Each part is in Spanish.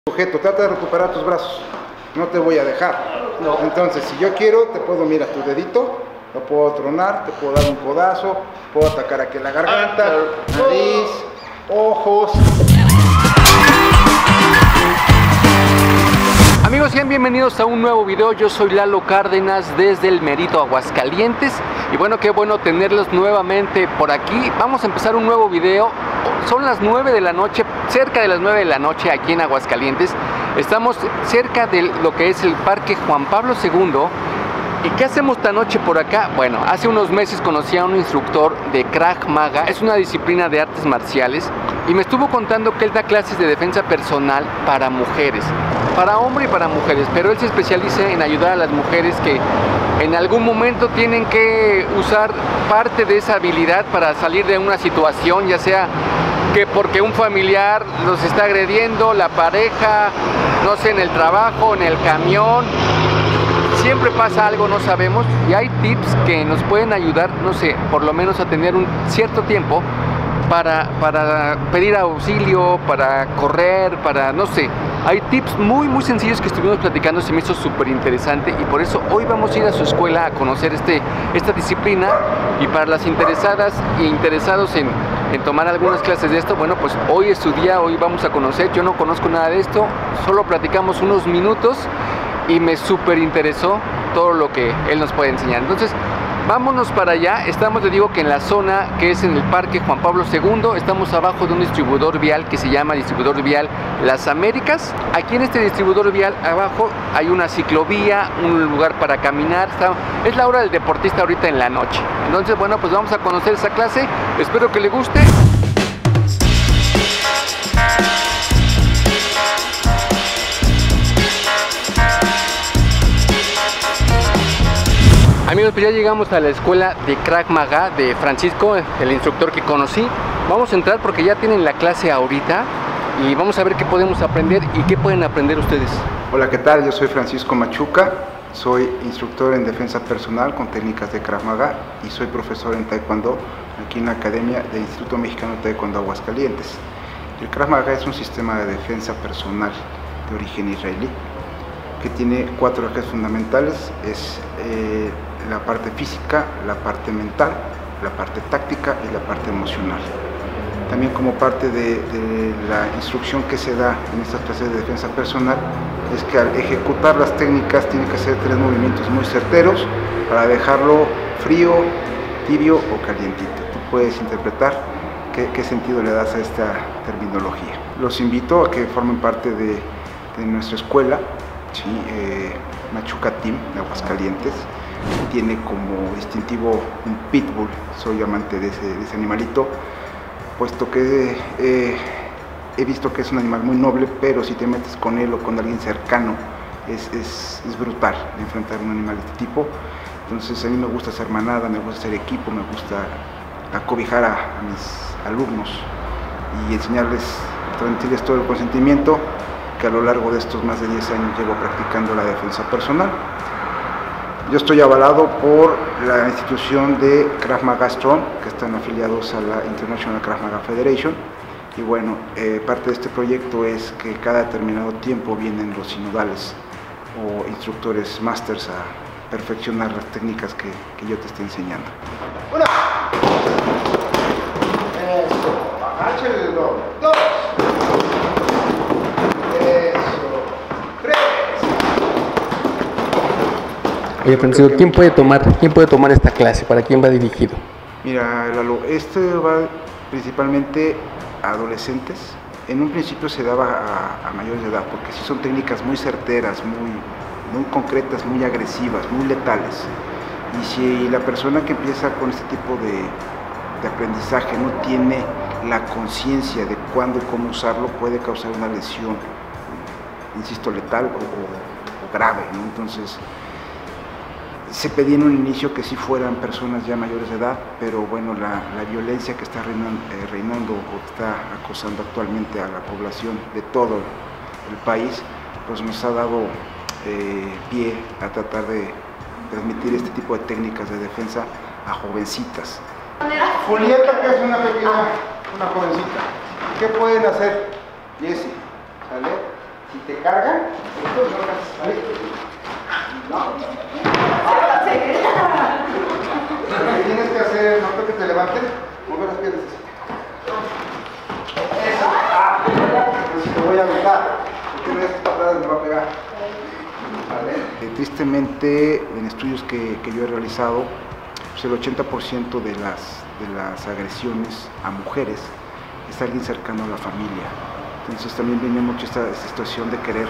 Sujeto, trata de recuperar tus brazos, no te voy a dejar. No. Entonces, si yo quiero, te puedo, mira, tu dedito, lo puedo tronar, te puedo dar un codazo, puedo atacar aquí la garganta, nariz, ojos. Amigos, sean bienvenidos a un nuevo video. Yo soy Lalo Cárdenas desde el Merito, Aguascalientes. Y bueno, qué bueno tenerlos nuevamente por aquí. Vamos a empezar un nuevo video. Son las 9 de la noche, cerca de las 9 de la noche aquí en Aguascalientes. Estamos cerca de lo que es el Parque Juan Pablo II. ¿Y qué hacemos esta noche por acá? Bueno, hace unos meses conocí a un instructor de Krav Maga. Es una disciplina de artes marciales. Y me estuvo contando que él da clases de defensa personal para mujeres. Para hombre y para mujeres. Pero él se especializa en ayudar a las mujeres que en algún momento tienen que usar parte de esa habilidad para salir de una situación, ya sea que porque un familiar los está agrediendo, la pareja, no sé, en el trabajo, en el camión. Siempre pasa algo, no sabemos, y hay tips que nos pueden ayudar, no sé, por lo menos a tener un cierto tiempo para pedir auxilio, para correr, para, no sé. Hay tips muy sencillos que estuvimos platicando, se me hizo súper interesante, y por eso hoy vamos a ir a su escuela a conocer esta disciplina. Y para las interesadas e interesados en tomar algunas clases de esto, bueno, pues hoy es su día, hoy vamos a conocer. Yo no conozco nada de esto, solo platicamos unos minutos y me súper interesó todo lo que él nos puede enseñar. Entonces, vámonos para allá. Estamos, les digo, que en la zona que es en el Parque Juan Pablo II. Estamos abajo de un distribuidor vial que se llama Distribuidor Vial Las Américas. Aquí en este distribuidor vial abajo hay una ciclovía, un lugar para caminar. Es la hora del deportista ahorita en la noche. Entonces, bueno, pues vamos a conocer esa clase. Espero que le guste. Amigos, pues ya llegamos a la escuela de Krav Maga de Francisco, el instructor que conocí. Vamos a entrar porque ya tienen la clase ahorita y vamos a ver qué podemos aprender y qué pueden aprender ustedes. Hola, ¿qué tal? Yo soy Francisco Machuca, soy instructor en defensa personal con técnicas de Krav Maga y soy profesor en Taekwondo aquí en la Academia del Instituto Mexicano de Taekwondo Aguascalientes. El Krav Maga es un sistema de defensa personal de origen israelí que tiene 4 ejes fundamentales. Es la parte física, la parte mental, la parte táctica y la parte emocional. También, como parte de la instrucción que se da en estas clases de defensa personal, es que al ejecutar las técnicas tiene que hacer 3 movimientos muy certeros para dejarlo frío, tibio o calientito. Tú puedes interpretar qué sentido le das a esta terminología. Los invito a que formen parte de nuestra escuela. Sí, Machuca Team de Aguascalientes tiene como distintivo un pitbull. Soy amante de ese animalito, puesto que he visto que es un animal muy noble, pero si te metes con él o con alguien cercano es brutal enfrentar un animal de este tipo. Entonces a mí me gusta hacer manada, me gusta hacer equipo, me gusta acobijar a mis alumnos y enseñarles, transmitirles todo el consentimiento que a lo largo de estos más de 10 años llevo practicando la defensa personal. Yo estoy avalado por la institución de Krav Maga Strong, que están afiliados a la International Krav Maga Federation. Y bueno, parte de este proyecto es que cada determinado tiempo vienen los sinodales o instructores masters a perfeccionar las técnicas que yo te estoy enseñando. ¡Una! Eso, agáchale el doble. 2. Oye, Francisco, ¿quién puede tomar esta clase? ¿Para quién va dirigido? Mira, Lalo, va principalmente a adolescentes. En un principio se daba a mayores de edad, porque sí son técnicas muy certeras, muy concretas, muy agresivas, muy letales. Y si la persona que empieza con este tipo de aprendizaje no tiene la conciencia de cuándo y cómo usarlo, puede causar una lesión, insisto, letal o grave, ¿no? Entonces, se pedía en un inicio que sí fueran personas ya mayores de edad, pero bueno, la violencia que está reinando o que está acosando actualmente a la población de todo el país, pues nos ha dado pie a tratar de transmitir este tipo de técnicas de defensa a jovencitas. Julieta, que es una jovencita, ¿qué pueden hacer? Jessie, ¿sale? Si te cargan, esto no vas a salir. No. Lo que tienes que hacer, no que te levanten, mover las piernas. Eso. Entonces te voy a aventar. Porque una de estas patadas me va a pegar. ¿Vale? Tristemente, en estudios que yo he realizado, pues el 80% de las agresiones a mujeres es alguien cercano a la familia. Entonces también viene mucho esta situación de querer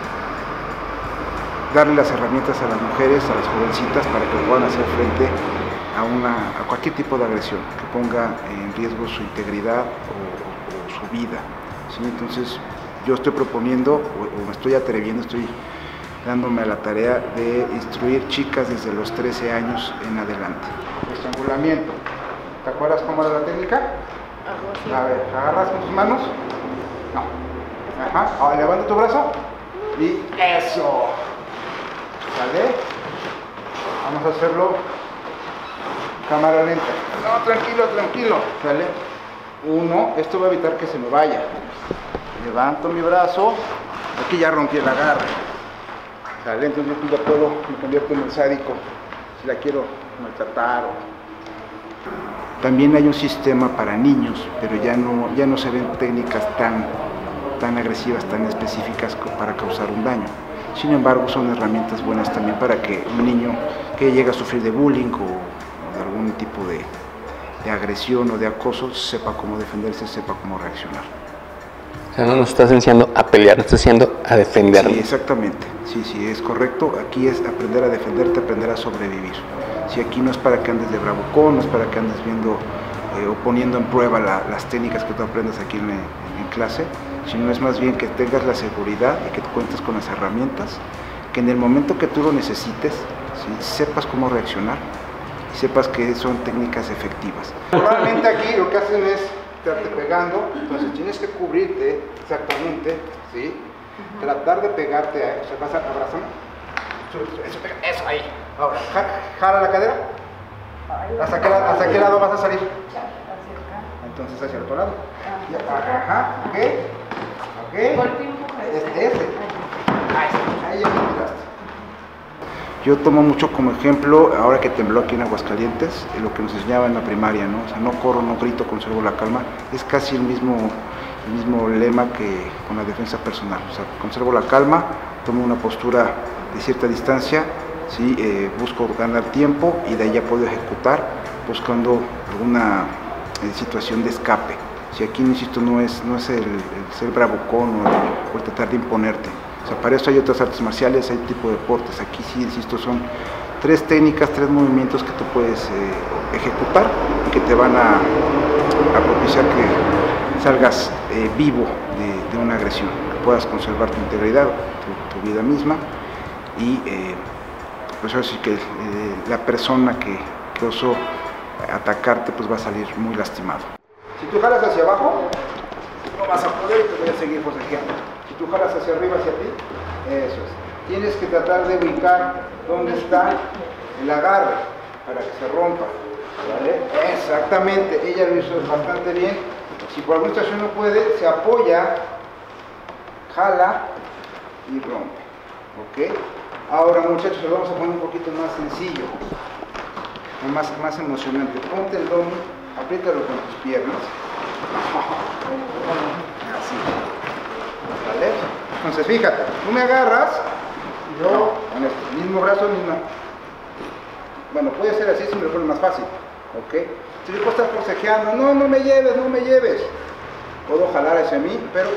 darle las herramientas a las mujeres, a las jovencitas, para que puedan hacer frente a cualquier tipo de agresión que ponga en riesgo su integridad o su vida. ¿Sí? Entonces yo estoy proponiendo, o me estoy atreviendo, estoy dándome a la tarea de instruir chicas desde los 13 años en adelante. Estrangulamiento. ¿Te acuerdas cómo era la técnica? A ver, agarras con tus manos. No. Ajá. Ahora levanta tu brazo. Y eso. ¿Vale? Vamos a hacerlo cámara lenta. No, tranquilo, tranquilo. ¿Vale? 1. Esto va a evitar que se me vaya. Levanto mi brazo. Aquí ya rompí el agarre. ¿Vale? Entonces yo ya puedo, me convierto en el sádico si la quiero maltratar. También hay un sistema para niños, pero ya no se ven técnicas tan agresivas, tan específicas para causar un daño. Sin embargo, son herramientas buenas también para que un niño que llega a sufrir de bullying o de algún tipo de agresión o de acoso sepa cómo defenderse, sepa cómo reaccionar. O sea, no nos estás enseñando a pelear, nos estás enseñando a defendernos. Sí, exactamente. Sí, es correcto. Aquí es aprender a defenderte, aprender a sobrevivir. Si aquí no es para que andes de bravucón, no es para que andes viendo o poniendo en prueba las técnicas que tú aprendas aquí en clase, sino es más bien que tengas la seguridad y que cuentes con las herramientas, que en el momento que tú lo necesites, ¿sí?, sepas cómo reaccionar y sepas que son técnicas efectivas. Normalmente aquí lo que hacen es estarte pegando, entonces tienes que cubrirte exactamente, ¿sí? Tratar de pegarte a, o sea, vas a abrazar, eso ahí. Ahora, jala la cadera. ¿Hasta qué lado vas a salir? Entonces hacia el otro lado. Ajá, ok. Ahí ya me tiraste. Yo tomo mucho como ejemplo, ahora que tembló aquí en Aguascalientes, lo que nos enseñaba en la primaria, ¿no? O sea, no corro, no grito, conservo la calma. Es casi el mismo lema que con la defensa personal. O sea, conservo la calma, tomo una postura de cierta distancia, ¿sí? Busco ganar tiempo y de ahí ya puedo ejecutar buscando alguna situación de escape. Si aquí, insisto, no es el ser bravucón o el tratar de imponerte. O sea, para eso hay otras artes marciales, hay tipo de deportes. Aquí sí, insisto, son 3 técnicas, 3 movimientos que tú puedes ejecutar y que te van a propiciar que salgas vivo de una agresión, que puedas conservar tu integridad, tu vida misma y pues así que la persona que osó atacarte pues va a salir muy lastimado. Si tú jalas hacia abajo, no vas a poder y te voy a seguir forcejeando. Si tú jalas hacia arriba, hacia ti, eso es. Tienes que tratar de ubicar dónde está el agarre para que se rompa, ¿vale? Exactamente, ella lo hizo bastante bien. Si por alguna situación no puede, se apoya, jala y rompe, ¿ok? Ahora, muchachos, lo vamos a poner un poquito más sencillo, más emocionante. Ponte el domo, apriétalo con tus piernas, así, ¿vale? Entonces, fíjate, tú me agarras, y yo con este mismo brazo, bueno, puede ser así si me lo pone más fácil, ¿ok? Si yo puedo estar forcejeando, no me lleves, puedo jalar hacia mí, pero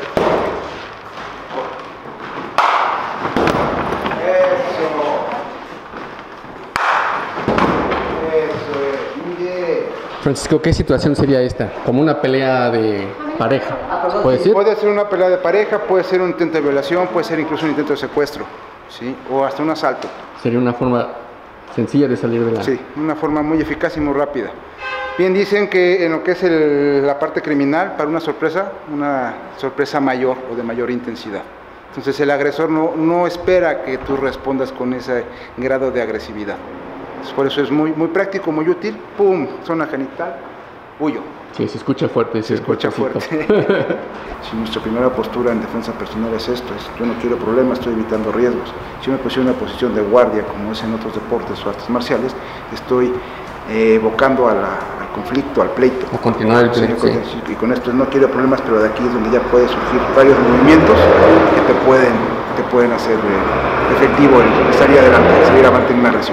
eso es, muy bien. Francisco, ¿qué situación sería esta? ¿Como una pelea de pareja? ¿Puede ser? Puede ser una pelea de pareja, puede ser un intento de violación, puede ser incluso un intento de secuestro, ¿sí? O hasta un asalto. Sería una forma sencilla de salir de la... Sí, una forma muy eficaz y muy rápida. Bien dicen que en lo que es la parte criminal, para una sorpresa mayor o de mayor intensidad. Entonces el agresor no espera que tú respondas con ese grado de agresividad. Por eso es muy práctico, muy útil. ¡Pum! Zona genital, huyo. Sí, se escucha fuerte. Se escucha fuerte. Si nuestra primera postura en defensa personal es esto, yo no quiero problemas, estoy evitando riesgos. Si yo me posiciono en una posición de guardia, como es en otros deportes o artes marciales, estoy evocando al conflicto, al pleito. A continuar el pleito. Y con esto no quiero problemas, pero de aquí es donde ya puede surgir varios movimientos que te pueden hacer efectivo el salir adelante, salir avante en una agresión.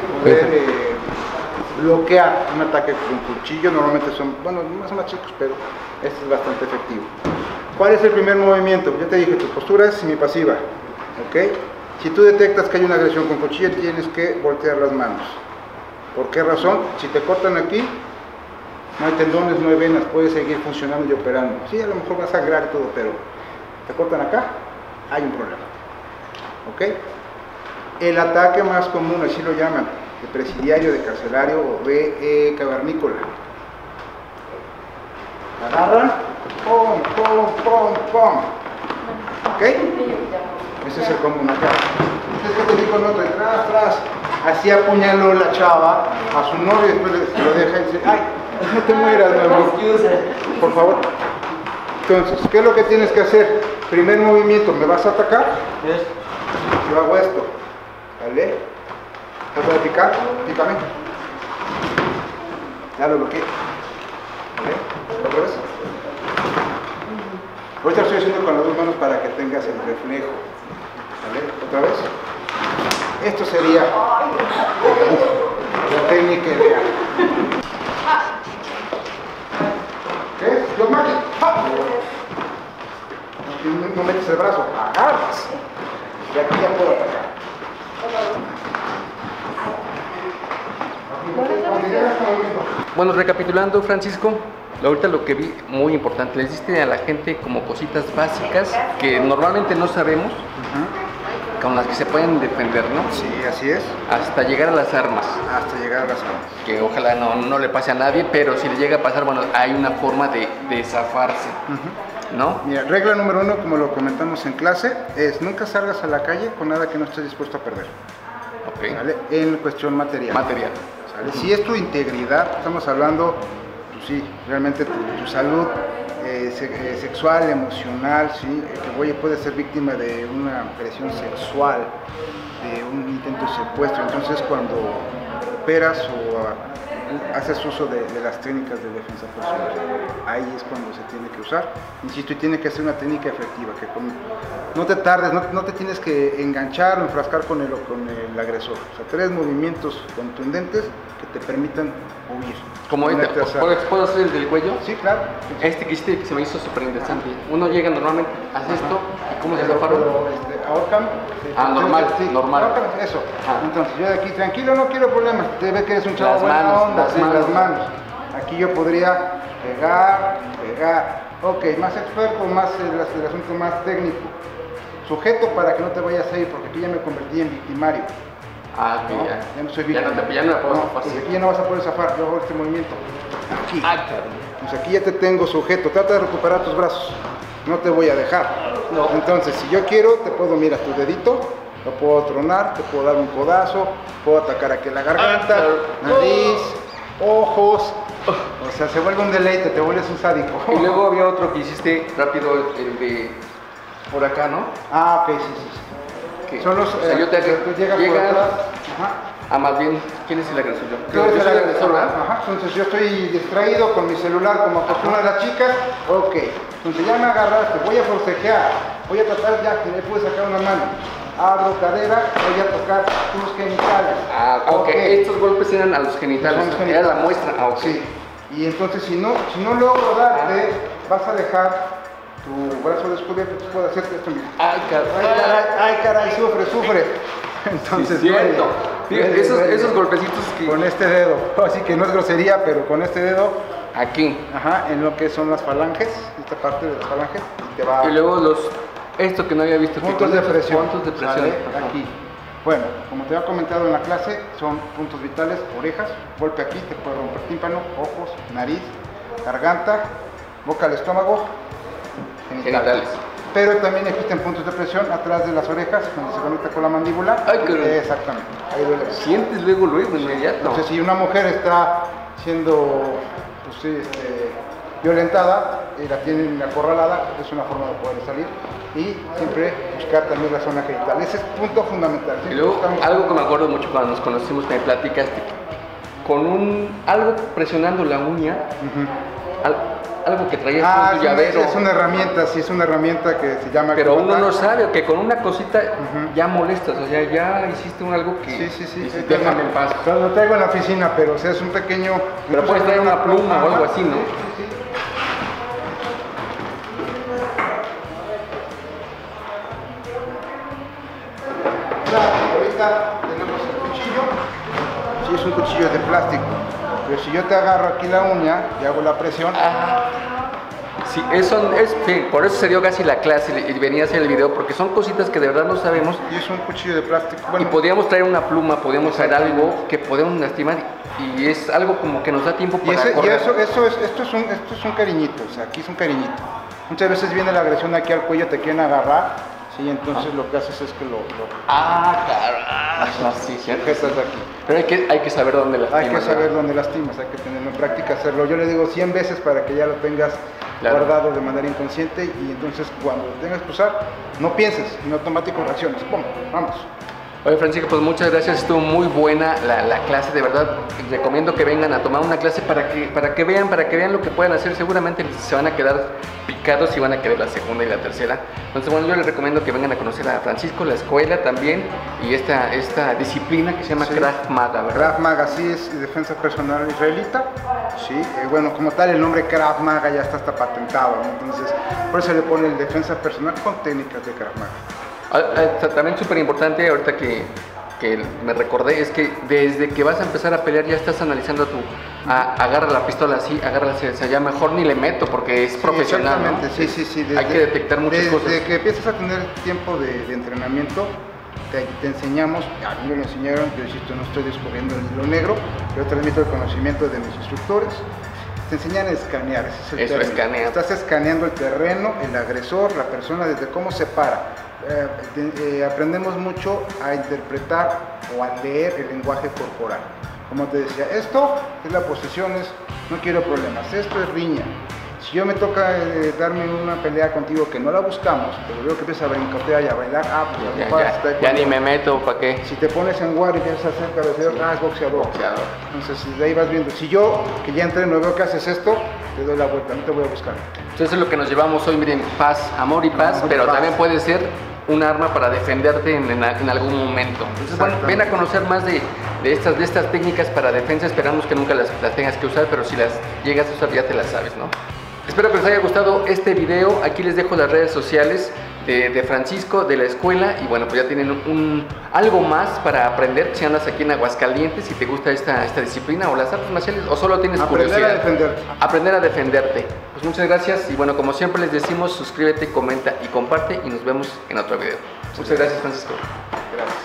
Bloquear un ataque con cuchillo, normalmente son, bueno, más chicos, pero este es bastante efectivo. ¿Cuál es el primer movimiento? Ya te dije, tu postura es semipasiva, ¿ok? Si tú detectas que hay una agresión con cuchillo, tienes que voltear las manos. ¿Por qué razón? Si te cortan aquí, no hay tendones, no hay venas, puedes seguir funcionando y operando. Sí, a lo mejor va a sangrar y todo, pero te cortan acá, hay un problema, ¿ok? El ataque más común, así lo llaman, de presidiario, de carcelario o de cavernícola. Agarran, pum, pum, pum, pum. ¿Ok? Ese es el común acá. Entonces, ¿qué te digo? No, tras. Así apuñaló la chava a su novio y después lo deja y dice, ay, no te mueras, mi amor. Por favor. Entonces, ¿qué es lo que tienes que hacer? Primer movimiento, ¿me vas a atacar? Yo hago esto. ¿Vale? ¿Te voy a picar? Pícame. Ya lo bloqueé. ¿Vale? ¿Otra vez? Ahorita lo estoy haciendo con las dos manos para que tengas el reflejo. ¿Vale? ¿Otra vez? Esto sería la técnica ideal. ¿Qué? Los manos. No metes el brazo, agarras. Y aquí ya puedo atacar. Bueno, recapitulando, Francisco, ahorita lo que vi muy importante, les diste a la gente como cositas básicas que normalmente no sabemos, con las que se pueden defender, ¿no? Sí, así es. Hasta llegar a las armas. Hasta llegar a las armas. Que ojalá no le pase a nadie, pero si le llega a pasar, bueno, hay una forma de zafarse, ¿no? Mira, regla número 1, como lo comentamos en clase, es nunca salgas a la calle con nada que no estés dispuesto a perder. Ok. ¿Vale? En cuestión material. Material. ¿Vale? Si es tu integridad, estamos hablando, pues sí, realmente tu salud sexual, emocional, ¿sí? Que puede ser víctima de una agresión sexual, de un intento de secuestro. Entonces, cuando operas o haces uso de las técnicas de defensa personal, ahí es cuando se tiene que usar. Insisto, y tiene que ser una técnica efectiva, que no te tardes, no te tienes que enganchar o enfrascar con el agresor. O sea, 3 movimientos contundentes que te permitan huir. Como ¿puedo hacer el del cuello? Sí, claro. Este que hiciste que se me hizo súper interesante. Uno llega normalmente, hace esto, ¿y cómo se zafaron? Ahorcan. Normal, sí, normal. Ahorcan, eso. Entonces yo de aquí, tranquilo, no quiero problemas. Te ve que eres un chavo Las buena manos, onda, las manos. Aquí yo podría pegar. Ok, más experto, más el asunto más técnico. Sujeto para que no te vayas a ir, porque aquí ya me convertí en victimario. Ah, ¿no? ya. Ya no soy víctima. Ya no me puedo zafar. Pues aquí ya no vas a poder zafar, yo hago este movimiento. Aquí. Claro. Pues aquí ya te tengo sujeto, trata de recuperar tus brazos, no te voy a dejar. No. Entonces, si yo quiero, te puedo, mira, tu dedito, lo puedo tronar, te puedo dar un codazo, puedo atacar aquí la garganta, nariz, ojos. O sea, se vuelve un deleite, te vuelves un sádico. Y luego había otro que hiciste rápido, el de por acá, ¿no? Ah, ok, sí. Que, Son los, o sea, yo te tú llegas por atrás. Ajá. Ah, más bien, ¿quién es el agresor? Yo Yo soy el agresor, ¿verdad? Ajá, entonces yo estoy distraído con mi celular como acostumbran las chicas. Ok, entonces ya me agarraste, voy a forcejear, voy a tratar ya que me puedes sacar una mano. Abro cadera, voy a tocar tus genitales. Ah, ok. Estos golpes eran a los genitales. Era la muestra. Ah, ok. Sí. Y entonces si no logro darte, vas a dejar tu brazo descubierto, tú puedes hacerte esto mismo. Ay, caray, sufre. Entonces, sí, cierto. Esos golpecitos que... Con este dedo, así que no es grosería, pero con este dedo, aquí. Ajá, en lo que son las falanges, esta parte de las falanges, y te va... Y luego esto que no había visto. Puntos de presión. Puntos de presión. ¿Sale? Aquí. Bueno, como te había comentado en la clase, son puntos vitales: orejas, golpe aquí, te puede romper tímpano, ojos, nariz, garganta, boca al estómago, genitales. Pero también existen puntos de presión atrás de las orejas, donde se conecta con la mandíbula. Ay, qué exactamente, ahí duele. Sientes luego, inmediato. Entonces, si una mujer está siendo, pues sí, violentada, la tienen acorralada, es una forma de poder salir, y siempre buscar también la zona genital. Ese es punto fundamental. Y luego, algo que me acuerdo mucho cuando nos conocimos, me platicaste con algo presionando la uña, algo que traías con tu llavero. Es una herramienta, sí, es una herramienta que se llama... Pero uno no sabe que con una cosita ya molestas, o sea, ya hiciste algo que... Sí. Déjame en paz. Lo traigo en la oficina, pero o sea, es un pequeño... Pero puedes traer una pluma o algo así, ¿no? Sí. Ahorita tenemos el cuchillo. Sí, es un cuchillo de plástico. Pero si yo te agarro aquí la uña y hago la presión... Sí, por eso se dio casi la clase y venía a hacer el video, porque son cositas que de verdad no sabemos. Y es un cuchillo de plástico. Bueno, y podíamos traer una pluma, podíamos traer algo que podemos lastimar, y es algo como que nos da tiempo para correr. Esto es un cariñito, o sea, aquí es un cariñito. Muchas veces viene la agresión aquí al cuello, te quieren agarrar, sí, entonces lo que haces es que carajo, sí, cierto. Estás aquí. Pero hay que saber dónde lastimas. Hay que saber dónde lastimas, hay que tenerlo en práctica, hacerlo. Yo le digo 100 veces para que ya lo tengas guardado de manera inconsciente, y entonces cuando lo tengas que usar, no pienses, en automático reacciones. ¡Pum! Vamos. Oye, Francisco, pues muchas gracias, estuvo muy buena la clase, de verdad. Recomiendo que vengan a tomar una clase para que vean lo que pueden hacer. Seguramente se van a quedar picados y van a querer la segunda y la tercera. Entonces, bueno, yo les recomiendo que vengan a conocer a Francisco, la escuela también, y esta disciplina que se llama Krav Maga, ¿verdad? Krav Maga, sí, es defensa personal israelita. Sí, bueno, como tal, el nombre Krav Maga ya está hasta patentado, ¿no? Entonces, por eso se le pone el defensa personal con técnicas de Krav Maga. También súper importante, ahorita que me recordé, es que desde que vas a empezar a pelear ya estás analizando agarra la pistola así, ya mejor ni le meto porque es profesional, exactamente, ¿no? Sí. Hay que detectar muchas cosas. Desde que empiezas a tener tiempo de entrenamiento, te enseñamos, a mí me lo enseñaron, yo insisto, no estoy descubriendo el hilo negro, yo transmito el conocimiento de mis instructores. Te enseñan a escanear, ese es el término. Escanea. Estás escaneando el terreno, el agresor, la persona, desde cómo se para. Aprendemos mucho a interpretar o a leer el lenguaje corporal. Como te decía, esto es la posición, no quiero problemas, esto es riña. Si yo me toca darme una pelea contigo que no la buscamos, pero veo que empieza a brincotear y a bailar, pues ya ni me meto, ¿para qué? Si te pones en guardia y empiezas a hacer cabeceo, es boxeador. Entonces, de ahí vas viendo. Si yo, que ya entreno, veo que haces esto, te doy la vuelta, no te voy a buscar. Entonces, eso es lo que nos llevamos hoy, miren, paz, amor y paz, pero también puede ser un arma para defenderte en algún momento. Entonces, bueno, ven a conocer más de estas técnicas para defensa. Esperamos que nunca las tengas que usar, pero si las llegas a usar ya te las sabes, ¿no? Espero que les haya gustado este video. Aquí les dejo las redes sociales de Francisco, de la escuela, y bueno, pues ya tienen algo más para aprender si andas aquí en Aguascalientes, si te gusta esta disciplina o las artes marciales, o solo tienes curiosidad. Aprender a defenderte. Pues muchas gracias, y bueno, como siempre les decimos, suscríbete, comenta y comparte, y nos vemos en otro video. Muchas gracias, Francisco. Gracias.